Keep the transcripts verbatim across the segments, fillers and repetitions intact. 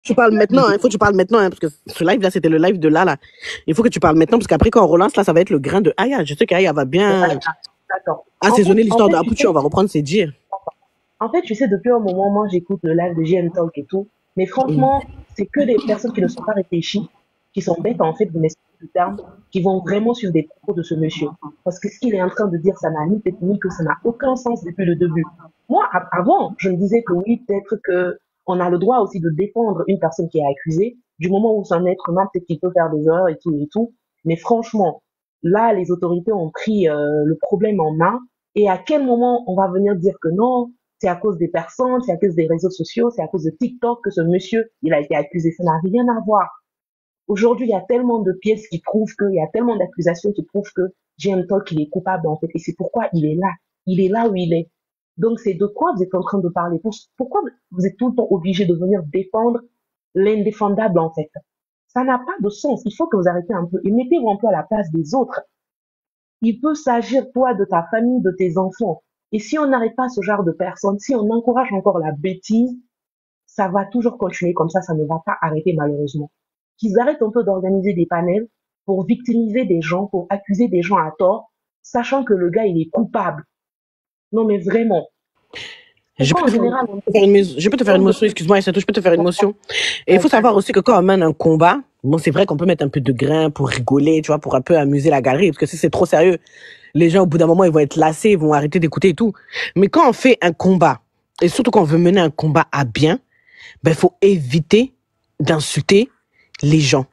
Tu parles maintenant, hein, il faut que tu parles maintenant, hein, parce que ce live là, c'était le live de Lala. Il faut que tu parles maintenant, parce qu'après, quand on relance, là, ça va être le grain de Aya. Je sais qu'Aya va bien D'accord. En fait, assaisonner en l'histoire de fait, tu Apuchi, sais, on va reprendre ses dires. en fait, tu sais, depuis un moment, moi, j'écoute le live de G M Talk et tout. Mais Mm. franchement, c'est que des personnes qui ne sont pas réfléchies, qui sont bêtes, en fait, de m'excuser le terme, qui vont vraiment suivre des propos de ce monsieur. Parce que ce qu'il est en train de dire, ça n'a ni tête ni que ça n'a aucun sens depuis le début. Moi, a- avant, je me disais que oui, peut-être que on a le droit aussi de défendre une personne qui est accusée. Du moment où c'est un être humain, peut-être qu'il peut faire des erreurs et tout et tout. Mais franchement, là, les autorités ont pris euh, le problème en main. Et à quel moment on va venir dire que non, c'est à cause des personnes, c'est à cause des réseaux sociaux, c'est à cause de TikTok que ce monsieur, il a été accusé. Ça n'a rien à voir. Aujourd'hui, il y a tellement de pièces qui prouvent que, il y a tellement d'accusations qui prouvent que J M Talk, il est coupable, en fait. Et c'est pourquoi il est là. Il est là où il est. Donc, c'est de quoi vous êtes en train de parler? Pourquoi vous êtes tout le temps obligé de venir défendre l'indéfendable, en fait? Ça n'a pas de sens. Il faut que vous arrêtez un peu et mettez-vous un peu à la place des autres. Il peut s'agir, toi, de ta famille, de tes enfants. Et si on n'arrête pas ce genre de personnes, si on encourage encore la bêtise, ça va toujours continuer comme ça, ça ne va pas arrêter malheureusement. Qu'ils arrêtent un peu d'organiser des panels pour victimiser des gens, pour accuser des gens à tort, sachant que le gars, il est coupable. Non, mais vraiment. Je peux Pourquoi en te faire, général, on te faire une, mus- je peux te faire une demande de... motion, excuse-moi, Aïssatou, je peux te faire une motion. Et il faut Vas-y. savoir aussi que quand on mène un combat, bon, c'est vrai qu'on peut mettre un peu de grain pour rigoler, tu vois, pour un peu amuser la galerie, parce que si c'est trop sérieux, les gens, au bout d'un moment, ils vont être lassés, ils vont arrêter d'écouter et tout. Mais quand on fait un combat, et surtout quand on veut mener un combat à bien, ben, il faut éviter d'insulter les gens.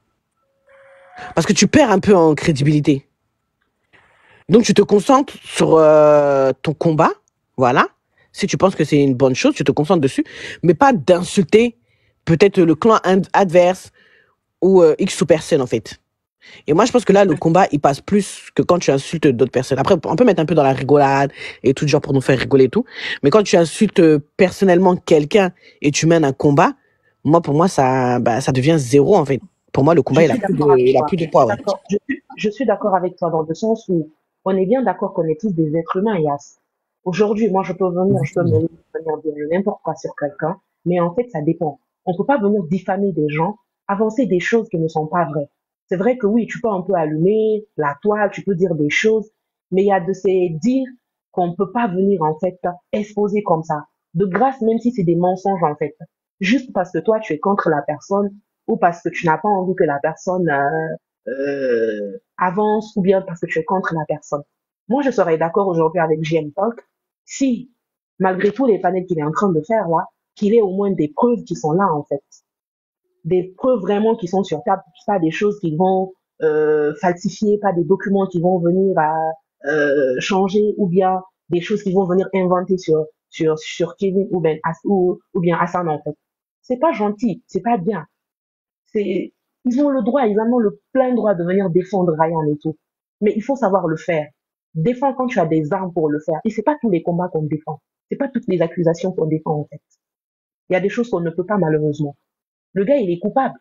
Parce que tu perds un peu en crédibilité. Donc, tu te concentres sur euh, ton combat, voilà. Si tu penses que c'est une bonne chose, tu te concentres dessus, mais pas d'insulter peut-être le clan adverse ou euh, X ou personne, en fait. Et moi, je pense que là, le combat, il passe plus que quand tu insultes d'autres personnes. Après, on peut mettre un peu dans la rigolade et tout, genre pour nous faire rigoler et tout. Mais quand tu insultes euh, personnellement quelqu'un et tu mènes un combat, moi, pour moi, ça, bah, ça devient zéro, en fait. Pour moi, le Je combat, il a suis plus de, d'accord avec il a toi. plus de Je suis poids, ouais. d'accord. Je suis, je suis d'accord avec toi dans le sens où on est bien d'accord qu'on est tous des êtres humains, Yas. Aujourd'hui, moi, je peux venir, je peux me venir dire n'importe quoi sur quelqu'un, mais en fait, ça dépend. On peut pas venir diffamer des gens, avancer des choses qui ne sont pas vraies. C'est vrai que oui, tu peux un peu allumer la toile, tu peux dire des choses, mais il y a de ces dires qu'on peut pas venir, en fait, exposer comme ça. De grâce, même si c'est des mensonges, en fait. Juste parce que toi, tu es contre la personne, ou parce que tu n'as pas envie que la personne euh, euh, avance, ou bien parce que tu es contre la personne. Moi, je serais d'accord aujourd'hui avec J M Talk si, malgré tous les panels qu'il est en train de faire là, qu'il ait au moins des preuves qui sont là en fait, des preuves vraiment qui sont sur table, pas des choses qui vont euh, falsifier, pas des documents qui vont venir à euh, changer, ou bien des choses qui vont venir inventer sur sur sur Kevin ou ben ou, ou bien Hassan en fait. C'est pas gentil, c'est pas bien. C'est, ils ont le droit, ils ont le plein droit de venir défendre Ryan et tout. Mais il faut savoir le faire. Défends quand tu as des armes pour le faire. Et c'est pas tous les combats qu'on défend. C'est pas toutes les accusations qu'on défend, en fait. Il y a des choses qu'on ne peut pas, malheureusement. Le gars, il est coupable.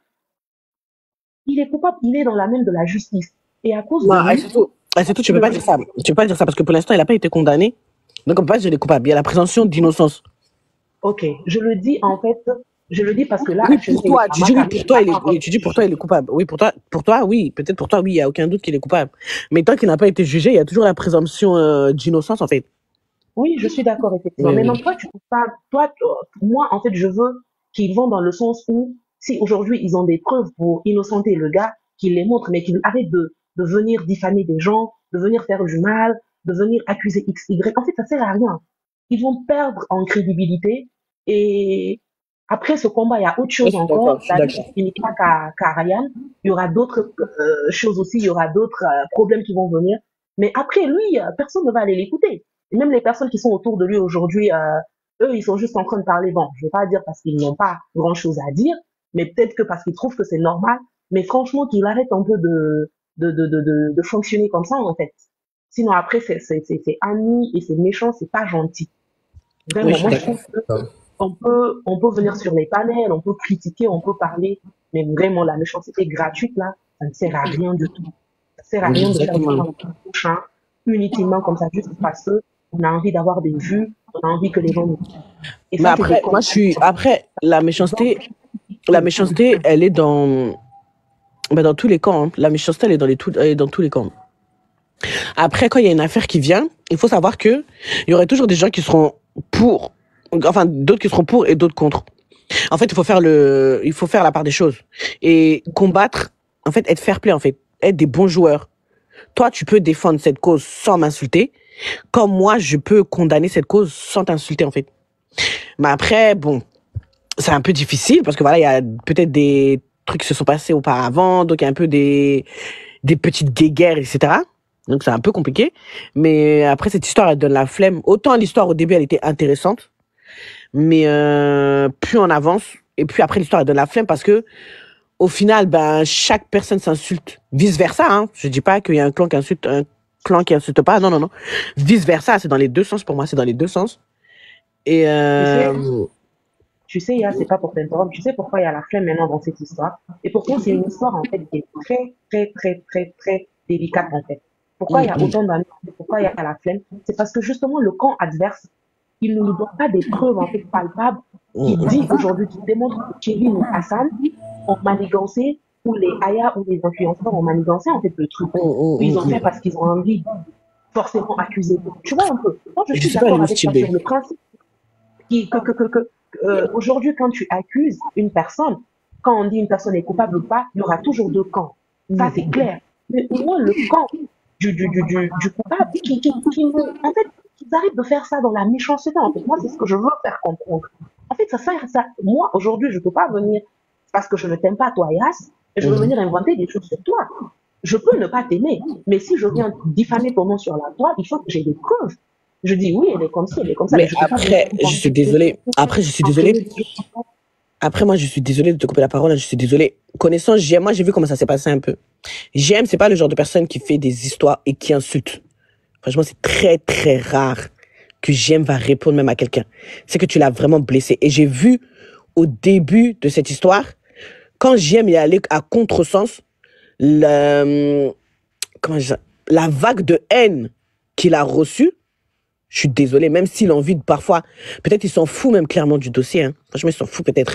Il est coupable. Il est dans la main de la justice. Et à cause de Non, lui, surtout, surtout, tu il peux ne pas peut dire ça. Tu peux pas dire ça parce que pour l'instant, il n'a pas été condamné. Donc, on peut pas dire qu'il est coupable. Il y a la présomption d'innocence. Ok, je le dis en fait, je le dis parce que là, Oui, actuellement, pour il est toi, à tu dis oui, Maccabée, pour il toi, n'a il pas est, encore oui, tu dis été pour toi, jugé. il est coupable. Oui, pour toi, pour toi, oui, peut-être pour toi, oui, il y a aucun doute qu'il est coupable. Mais tant qu'il n'a pas été jugé, il y a toujours la présomption euh, d'innocence, en fait. Oui, je suis d'accord, effectivement. Oui, oui. Maintenant, toi, tu peux pas, toi, toi, moi, en fait, je veux qu'ils vont dans le sens où, si aujourd'hui ils ont des preuves pour innocenter le gars, qu'ils les montrent, mais qu'ils arrêtent de, de venir diffamer des gens, de venir faire du mal, de venir accuser X, Y. En fait, ça sert à rien. Ils vont perdre en crédibilité et après ce combat, il y a autre Moi, chose je suis d'accord, encore. je suis La vie ne d'accord. finit pas qu'à qu'à Ryan. Il y aura d'autres euh, choses aussi, il y aura d'autres euh, problèmes qui vont venir. Mais après, lui, euh, personne ne va aller l'écouter. Et même les personnes qui sont autour de lui aujourd'hui, euh, eux, ils sont juste en train de parler. Bon, je vais pas dire parce qu'ils n'ont pas grand-chose à dire, mais peut-être que parce qu'ils trouvent que c'est normal. Mais franchement, qu'il arrête un peu de, de, de, de, de, de fonctionner comme ça, en fait. Sinon, après, c'est, c'est, c'est, c'est ami et c'est méchant, c'est pas gentil. Oui, Vraiment, je suis moi, je d'accord. trouve que on peut, on peut venir sur les panels, on peut critiquer, on peut parler, mais vraiment, la méchanceté gratuite, là, ça ne sert à rien du tout. Ça sert à rien de faire du mal Exactement. au prochain, inutilement comme ça, juste parce que on a envie d'avoir des vues, on a envie que les gens nous. Et Mais ça, c'est des après, moi, je suis, contradictions. après, la méchanceté, la méchanceté, elle est dans, bah, dans tous les camps. Hein. La méchanceté, elle est dans, les tout, elle est dans tous les camps. Après, quand il y a une affaire qui vient, il faut savoir que il y aurait toujours des gens qui seront pour, enfin d'autres qui seront pour et d'autres contre. En fait, il faut faire le, il faut faire la part des choses et combattre. En fait, être fair play, en fait, être des bons joueurs. Toi, tu peux défendre cette cause sans m'insulter, comme moi, je peux condamner cette cause sans t'insulter, en fait. Mais après, bon, c'est un peu difficile parce que voilà, il y a peut-être des trucs qui se sont passés auparavant, donc il y a un peu des des petites guéguerres, et cetera. Donc c'est un peu compliqué. Mais après, cette histoire, elle donne la flemme. Autant l'histoire au début, elle était intéressante, mais euh, plus on avance, et puis après l'histoire, elle donne la flemme parce que au final, ben chaque personne s'insulte. Vice versa, hein. Je dis pas qu'il y a un clan qui insulte un clan qui insulte pas. Non, non, non. Vice versa, c'est dans les deux sens pour moi. C'est dans les deux sens. Et Tu sais, euh, tu sais, Yas, c'est pas pour t'interrompre. Tu sais pourquoi il y a la flemme maintenant dans cette histoire? Et pourquoi c'est une histoire, en fait, qui est très, très, très, très, très délicate, en fait. Pourquoi il y a autant d'amis? Pourquoi il y a la flemme? C'est parce que justement, le camp adverse, il ne nous donne pas des preuves, en fait, palpables qui dit aujourd'hui, qui démontrent que Kevin ou Hassan ont manigancé, ou les Aya ou les influenceurs ont manigancé, en fait, le truc. Ils ont fait parce qu'ils ont envie, forcément accuser. Tu vois un peu? Moi, je je suis sais pas d'accord le avec style toi B. sur le principe qui, que, que, que, que euh, aujourd'hui, quand tu accuses une personne, quand on dit une personne est coupable ou pas, il y aura toujours deux camps. Ça, c'est clair. Mais au moins, le camp du, du, du, du, du coupable, qui, qui, qui, en fait, qu'ils arrêtent de faire ça dans la méchanceté. En fait, moi, c'est ce que je veux faire comprendre. En fait, ça sert ça. Moi, aujourd'hui, je ne peux pas venir parce que je ne t'aime pas, toi, Yas, et je veux venir inventer des choses sur toi. Je peux ne pas t'aimer, mais si je viens diffamer ton nom sur la toile, il faut que j'ai des preuves. Je dis oui, elle est comme ci, elle est comme ça, mais Mais je peux pas venir après, je suis désolée. Après, je suis désolée. Après, moi, je suis désolée de te couper la parole. Hein, je suis désolée. Connaissant J M, moi, j'ai vu comment ça s'est passé un peu. J M, c'est pas le genre de personne qui fait des histoires et qui insulte. Franchement, c'est très, très rare que J M va répondre même à quelqu'un. C'est que tu l'as vraiment blessé. Et j'ai vu au début de cette histoire, quand J M est allé à contresens, le, comment je dis ça, la vague de haine qu'il a reçue, je suis désolée, même s'il a envie de parfois, peut-être il s'en fout même clairement du dossier, hein. Franchement, il s'en fout peut-être.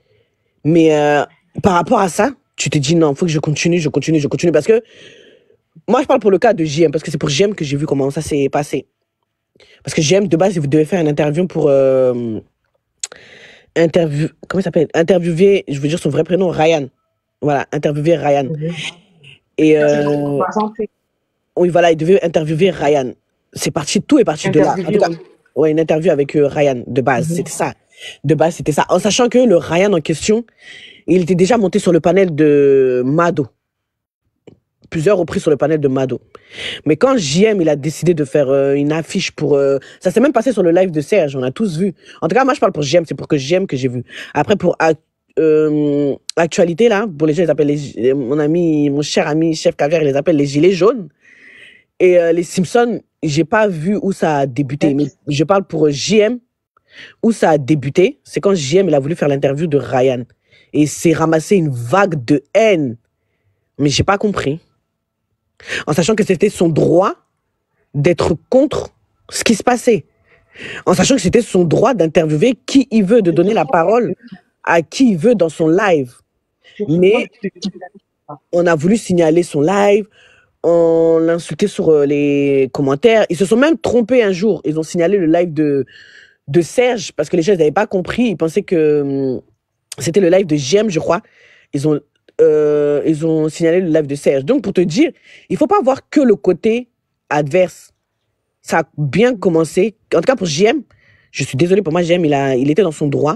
Mais euh, par rapport à ça, tu te dis non, faut que je continue, je continue, je continue. Parce que moi, je parle pour le cas de J M, parce que c'est pour J M que j'ai vu comment ça s'est passé. Parce que J M, de base, il devait faire une interview pour... Euh, interview, comment il s'appelle? Interviewer, je veux dire son vrai prénom, Ryan. Voilà, interviewer Ryan. Mm-hmm. Et euh, oui, voilà, il devait interviewer Ryan. C'est parti, tout est parti de là. En tout cas, ouais, une interview avec euh, Ryan, de base, mm-hmm. C'était ça. De base, c'était ça. En sachant que le Ryan en question, il était déjà monté sur le panel de Mado. Plusieurs reprises sur le panel de Mado. Mais quand J M, il a décidé de faire euh, une affiche pour... Euh, ça s'est même passé sur le live de Serge, on a tous vu. En tout cas, moi, je parle pour J M, c'est pour que J M que j'ai vu. Après, pour euh, actualité, là, pour les gens, ils appellent les, mon ami, mon cher ami, chef Caviar, il les appelle les gilets jaunes. Et euh, les Simpsons, j'ai pas vu où ça a débuté. Mais je parle pour J M, où ça a débuté. C'est quand J M, il a voulu faire l'interview de Ryan. Et il s'est ramassé une vague de haine. Mais j'ai pas compris. En sachant que c'était son droit d'être contre ce qui se passait. En sachant que c'était son droit d'interviewer qui il veut, de donner la parole à qui il veut dans son live. Mais on a voulu signaler son live, on l'insultait sur les commentaires. Ils se sont même trompés un jour. Ils ont signalé le live de, de Serge parce que les gens n'avaient pas compris. Ils pensaient que hum, c'était le live de J M, je crois. Ils ont... Euh, ils ont signalé le live de Serge. Donc, pour te dire, il ne faut pas voir que le côté adverse. Ça a bien commencé. En tout cas, pour J M, je suis désolé, pour moi, J M, il, a, il était dans son droit.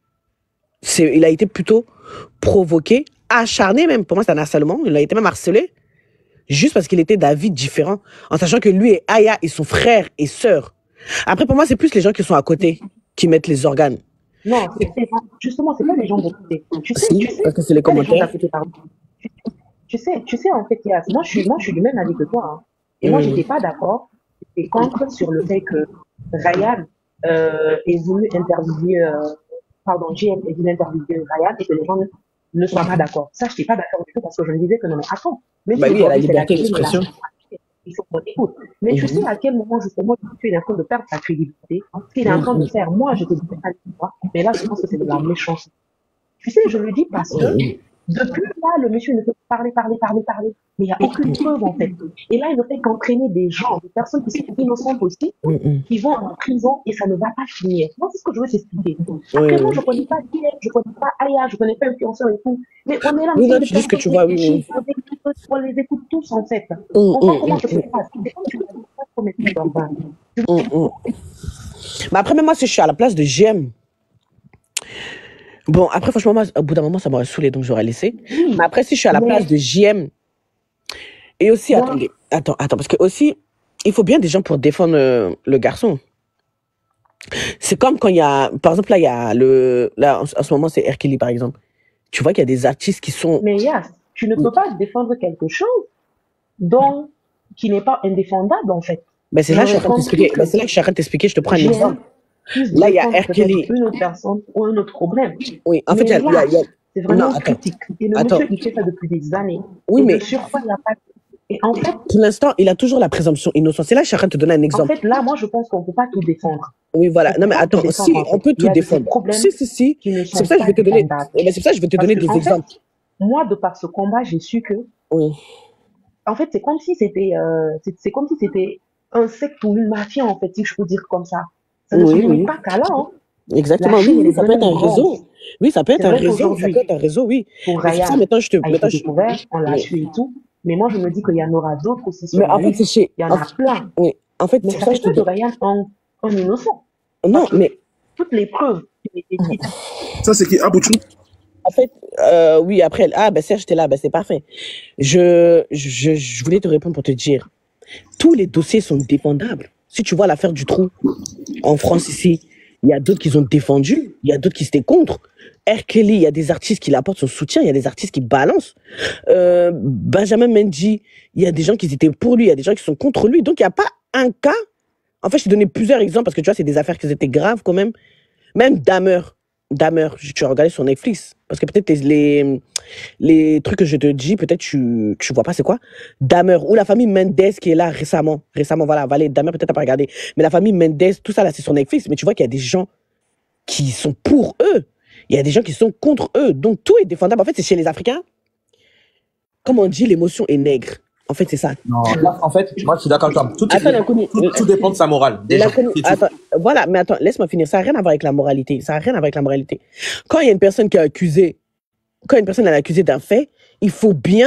C'est, il a été plutôt provoqué, acharné même. Pour moi, c'est un harcèlement. Il a été même harcelé, juste parce qu'il était d'avis différents. En sachant que lui et Aya, ils sont frères et sœurs. Après, pour moi, c'est plus les gens qui sont à côté qui mettent les organes. Non, c'est, justement, c'est pas les gens de côté. Tu sais, si, tu sais, parce que c'est les commentaires. Les tu, tu sais, tu sais, en fait, Yas, moi, je suis, moi, je suis du même avis que toi. Hein. Et mmh. moi, j'étais pas d'accord. J'étais contre sur le fait que Ryan euh, ait voulu interviewer, euh, pardon, J M ait voulu interviewer Ryan et que les gens ne, ne soient pas d'accord. Ça, je n'étais pas d'accord du tout parce que je me disais que non, mais attends. Même bah si oui, il y a la liberté d'expression. Il faut qu'on écoute. Mais mm-hmm. tu sais à quel moment, justement, tu es en train de perdre ta crédibilité. Ce qu'il est en train de faire, moi, je te dis pas, mais là, je pense que c'est de la méchanceté. Tu sais, je le dis parce que depuis là, le monsieur ne peut parler, parler, parler, parler, mais il n'y a aucune preuve en fait. Et là, il ne fait qu'entraîner des gens, des personnes qui sont innocentes aussi, qui vont en prison et ça ne va pas finir. Moi, c'est ce que je veux t'expliquer. Après, moi, je ne connais pas Pierre, je ne connais pas Aya, je ne connais pas Influenceur et tout. Mais on est là, nous Oui, sommes là, des tu dis ce que personnes tu vois, oui, réfléchies, oui. on les écoute, on les écoute tous en fait. Hum, Comprends hum, comment hum, je peux pas. C'est comme tu l'as dit, pas trop mettre dans le bain. hum, hum. Mais après, même moi, si je suis à la place de G M, bon, après, franchement, moi, au bout d'un moment, ça m'aurait saoulé, donc j'aurais laissé. Oui, Mais après, si je suis à la place mais de J M, et aussi, moi, attendez, attends, attends, parce que aussi, il faut bien des gens pour défendre euh, le garçon. C'est comme quand il y a, par exemple, là, il y a le, là, en, en ce moment, c'est R. Kelly, par exemple. Tu vois qu'il y a des artistes qui sont, mais Yas, tu ne peux pas défendre quelque chose dont, qui n'est pas indéfendable en fait. ben c'est là que je suis en J'aurais train de compris t'expliquer, ben que c'est là que je suis en train de t'expliquer, je te prends un G M exemple. puisse Là, il y a défendre R. peut-être Kelly. une autre personne ou un autre problème. Oui, en fait, il y Mais a, il y a, là, il y a- c'est non, vraiment attends, critique. Et le attends. monsieur, il fait ça depuis des années. Oui, Et de mais surcroît, il n'y a pas. Et en fait, pour l'instant, il a toujours la présomption innocente. C'est là que je suis en train de te donner un en exemple. fait, là, moi, je pense qu'on ne peut pas tout défendre. Oui, voilà. On ne Non, peut mais pas tout attends, défendre, si, en on fait. peut Il tout y a de ces défendre. problèmes Si, si, si. qui ne C'est sont pour ça que je pas vais te donner, défendables. eh ben, c'est pour ça que je vais te Parce donner que, des en fait, exemples. moi, de par ce combat, j'ai su que, Oui, en fait, c'est comme si c'était, euh, c'est c'est comme si c'était un secte ou une mafia, en fait, si je peux dire comme ça. Ça ne se oui, limite oui. pas qu'à là, hein. La Exactement. Oui, chaîne, elle oui, est ça peut être vraiment un grande. réseau. Oui, ça peut être C'est un vrai réseau. Ça peut qu'aujourd'hui, être un réseau, oui. pour Mais c'est pour ça, Ryan maintenant, je te, a maintenant, été je- découvert, on l'a oui. su et tout. Mais moi, je me dis qu'il y en aura d'autres aussi Mais sur la en fait, c'est liste. chez, Il y en en, a plein. oui. En fait, Mais c'est pour ça ça que fait je te pas de dis. Ryan un, un innocent. Non, Parce que mais, toutes les preuves qui ont été dites, Ça, c'est qui? Abouchou. en fait, euh, oui, après, ah, ben, Serge, t'es là, ben, c'est parfait. Je, je, je voulais te répondre pour te dire, tous les dossiers sont défendables. Si tu vois l'affaire du trou en France ici, il y a d'autres qui ont défendu, il y a d'autres qui étaient contre. R. Kelly, il y a des artistes qui l'apportent son soutien, il y a des artistes qui balancent. Euh, Benjamin Mendy, il y a des gens qui étaient pour lui, il y a des gens qui sont contre lui. Donc il n'y a pas un cas. En fait, je t'ai donné plusieurs exemples parce que tu vois, c'est des affaires qui étaient graves quand même. Même Dahmer, Dahmer, tu as regardé sur Netflix. Parce que peut-être les, les, les trucs que je te dis, peut-être tu, tu vois pas c'est quoi. Dahmer, ou la famille Mendes qui est là récemment. Récemment, voilà, Valet, Dahmer, peut-être t'as pas regardé. Mais la famille Mendes, tout ça là, c'est sur Netflix. Mais tu vois qu'il y a des gens qui sont pour eux. Il y a des gens qui sont contre eux. Donc tout est défendable. En fait, c'est chez les Africains. Comme on dit, l'émotion est nègre. En fait, c'est ça. Non, là, en fait, moi, je suis d'accord avec toi. Tout, Attends, est- Nakouni, tout, tout dépend de sa morale, déjà. Nakouni, C'est tout. attends, voilà, mais attends, laisse-moi finir. Ça n'a rien à voir avec la moralité. Ça n'a rien à voir avec la moralité. Quand il y a une personne qui est accusée, quand une personne est accusée d'un fait, il faut bien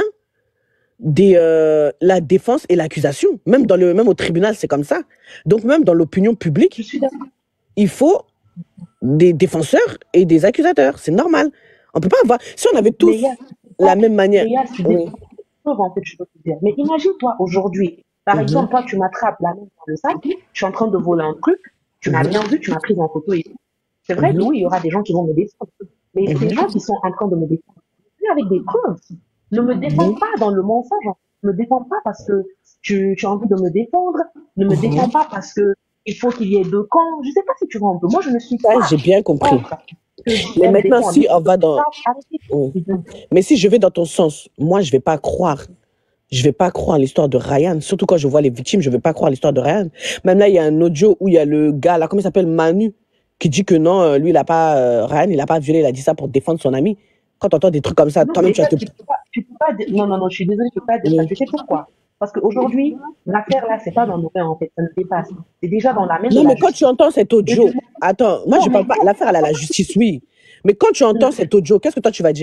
des, euh, la défense et l'accusation. Même, dans le, même au tribunal, c'est comme ça. Donc, même dans l'opinion je publique, suis d'accord. il faut des défenseurs et des accusateurs. C'est normal. On peut pas avoir. Si on avait tous Mais il y a, la même manière. mais il y a, c'est Oui. des preuves, en fait, je peux te dire. Mais imagine-toi aujourd'hui, par Mhm. exemple, toi, tu m'attrapes la main dans le sac, je suis en train de voler un truc, tu m'as Mhm. rien vu, tu m'as pris en photo et tout. C'est vrai que Mhm. oui, il y aura des gens qui vont me défendre. Mais Mhm. ces gens qui sont en train de me défendre, c'est avec des preuves. Ne me défends Mhm. pas dans le mensonge. Ne me défends pas parce que tu, tu as envie de me défendre. Ne me Mhm. défends pas parce que il faut qu'il y ait deux camps. Je sais pas si tu vois un peu. Moi, je ne suis Ça, pas j'ai bien compris. contre que Mais J M maintenant, défende. si on va dans. Arrêtez. Oui. Mais si je vais dans ton sens, moi, je vais pas croire. Je vais pas croire l'histoire de Ryan. Surtout quand je vois les victimes, je vais pas croire l'histoire de Ryan. Même là, il y a un audio où il y a le gars, là, comment il s'appelle, Manu, qui dit que non, euh, lui, il a pas, euh, Ryan, il a pas violé, il a dit ça pour défendre son ami. Quand tu entends des trucs comme ça, Non, toi-même, mais tu vas ça, te. tu peux pas, tu peux pas dire, non, non, non, je suis désolée, je peux pas dire ça. Oui. Tu sais pourquoi? Parce qu'aujourd'hui, l'affaire là, c'est pas dans nos mains, en fait, ça nous dépasse. C'est déjà dans la main de Non, la mais quand tu justice. entends cet Et audio, du attends, moi, non, je mais parle pas, l'affaire, elle a la justice, oui. Mais quand tu entends cet audio, qu'est-ce que toi, tu vas dire?